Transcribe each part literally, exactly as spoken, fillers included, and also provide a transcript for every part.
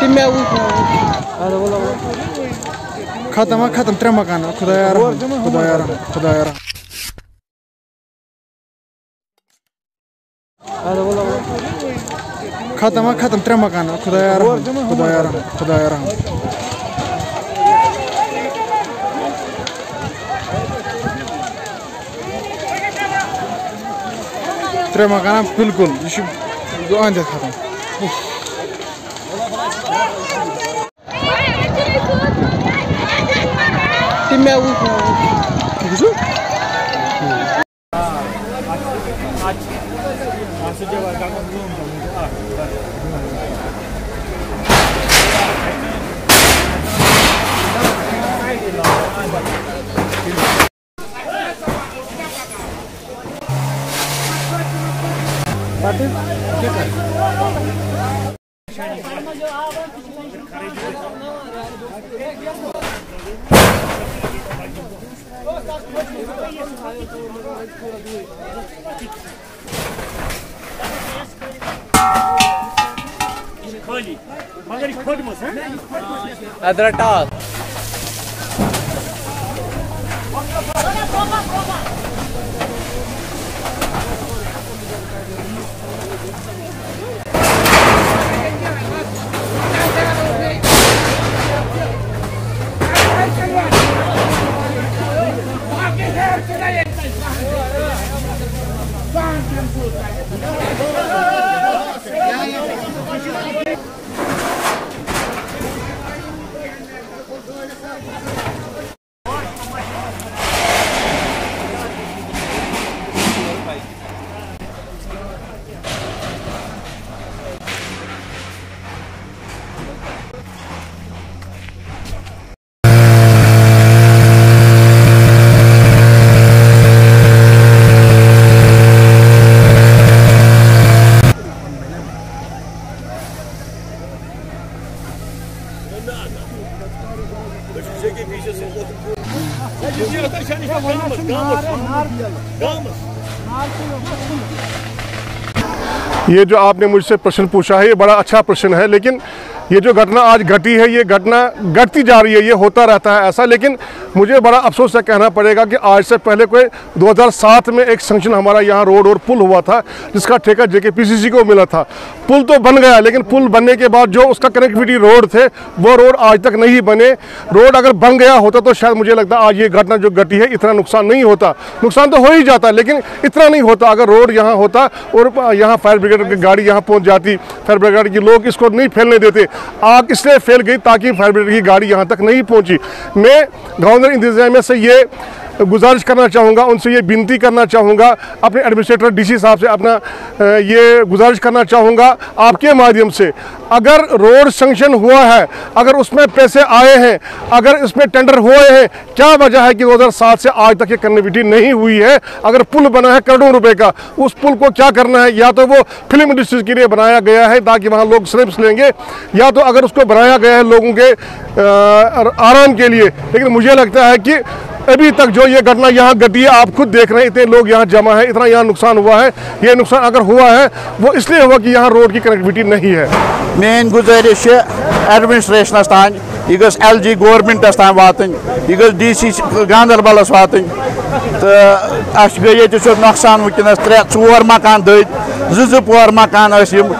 खत्म खत्म त्रे मकान खुदाया खुदाया खुदाया खत्म खत्म त्रे मकान खुदाया खुदाया खुदाया त्रे मकान बिल्कुल यह अंदर खत्म अदर टाल ये जो आपने मुझसे प्रश्न पूछा है ये बड़ा अच्छा प्रश्न है, लेकिन ये जो घटना आज घटी है ये घटना घटती जा रही है, ये होता रहता है ऐसा। लेकिन मुझे बड़ा अफसोस से कहना पड़ेगा कि आज से पहले कोई दो हज़ार सात में एक संक्शन हमारा यहाँ रोड और पुल हुआ था जिसका ठेका जेकेपीसीसी को मिला था। पुल तो बन गया, लेकिन पुल बनने के बाद जो उसका कनेक्टिविटी रोड थे वो रोड आज तक नहीं बने। रोड अगर बन गया होता तो शायद मुझे लगता आज ये घटना जो घटी है इतना नुकसान नहीं होता। नुकसान तो हो ही जाता लेकिन इतना नहीं होता अगर रोड यहाँ होता और यहाँ फायर ब्रिगेड की गाड़ी यहाँ पहुँच जाती। फायर ब्रिगेड के लोग इसको नहीं फैलने देते। आग इसलिए फैल गई ताकि फायर ब्रिगेड की गाड़ी यहाँ तक नहीं पहुँची। मैं गवर्नर इंतजामिया से ये गुजारिश करना चाहूँगा, उनसे ये विनती करना चाहूँगा, अपने एडमिनिस्ट्रेटर डीसी साहब से अपना ये गुजारिश करना चाहूँगा आपके माध्यम से, अगर रोड सैंक्शन हुआ है, अगर उसमें पैसे आए हैं, अगर इसमें टेंडर हुए हैं, क्या वजह है कि दो हज़ार सात से आज तक ये कनेक्टिविटी नहीं हुई है? अगर पुल बना है करोड़ों रुपए का, उस पुल को क्या करना है? या तो वो फिल्म इंडस्ट्री के लिए बनाया गया है ताकि वहाँ लोग स्लिप्स लेंगे, या तो अगर उसको बनाया गया है लोगों के आराम के लिए। लेकिन मुझे लगता है कि अभी तक जो ये घटना यहाँ घटी है, आप खुद देख रहे हैं, इतने लोग यहाँ जमा है, इतना यहाँ नुकसान हुआ है। ये नुकसान अगर हुआ है वो इसलिए हुआ कि यहाँ रोड की कनेक्टिविटी नहीं है। मेन गुजारिश एडमिनिस्ट्रेशन तान यह गस एल जी गवर्नमेंटस तान वातन, यह गस डी सी गांधरबलस वातन। तो अस गई ये नुकसान वनकस त्रे चोर मकान दद जो पोर मकान।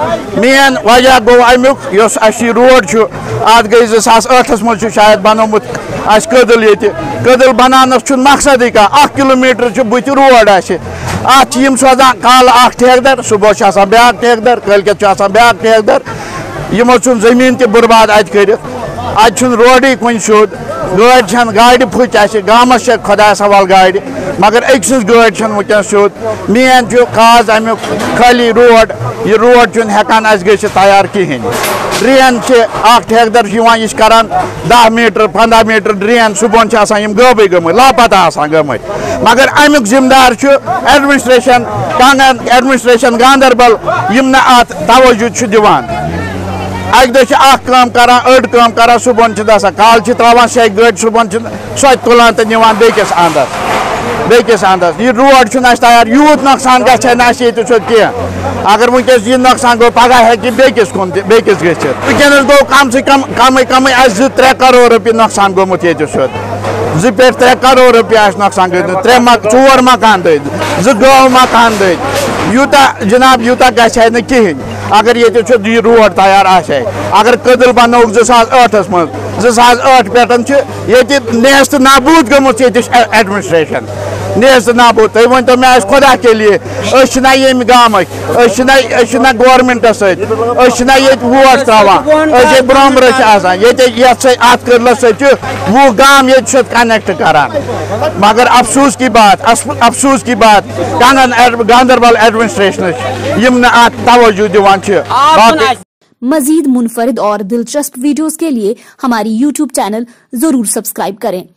मेन वजह गो अमुक रोड अत गई जो सास ٲٹھس मज शायद बनोमुत कदल ये कदल बनानस मकसद कह अख किलोमीटर बुत रोड अत सोजान कल अख ठेकेदार सुबह ब्या ठेकेदार कलकत ब्या ठेकेदार यमो जमीन त बर्बाद अत कर अत रोड कुन सोद गाड़ गाड़ फुच गामस खुदा सवाल गाड़ मगर अक सज गाड़ वनकन सोद। मेन काज अमुक खाली रोड यह रोड हेकान गि तैयार कहें। ड्रेन अख ठेकेदार यह करान दह मीटर पंद्रह मीटर ड्रेन सुबह गबे गम लापता गम मगर अमुक जिम्मेदार एडमिनिस्ट्रेशन कांगन एडमिनिस्ट्रेशन गांधरबल यम अत तवज्जो दिवान। अक दह कम करान अड़ कम करान सुबह दसा कल त्रावान से गाड़ सुबह सो तुलान तो निवान बेकिस अंदर। बेकिस अंदस यह रोड तैयार यूत नुकसान गह अगर वनस यह नुकसान गो पगह है बेकिस कुन बेकिस गस गो कम से कम कम कम जो त्रे करोड़ रुपये नुकसान गोमुत ये जो पे त्रे करोड़ रुपये नुकसान गई त्रे चोर मकान दद जो गौ मकान दद यूता जनाब यूता गह न कहें अगर ये यह रोड तैयार आए अगर कदल बनो ज़ास मज ज़ास पे नेस्त नाबूद गमुत एडमिनिस्ट्रेशन नेस्त नाबूद तुम वन तो मे खुदा के लिए ये गाम गवर्नमेंटस सतना वोट त्रावान ब्रोम अत कर्लस वो गाम ये कनेक्ट करान मगर अफसोस की बात अफसोस की बात गांधरबल एडमिनिस्ट्रेशन यम तवज्जो दिवान। मजीद मुनफरिद और दिलचस्प वीडियोस के लिए हमारी यूट्यूब चैनल जरूर सब्सक्राइब करें।